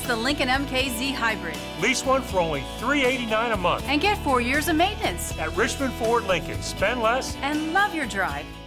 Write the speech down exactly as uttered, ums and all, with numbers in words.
That's the Lincoln M K Z Hybrid. Lease one for only three eighty-nine a month. And get four years of maintenance. At Richmond Ford Lincoln, spend less and love your drive.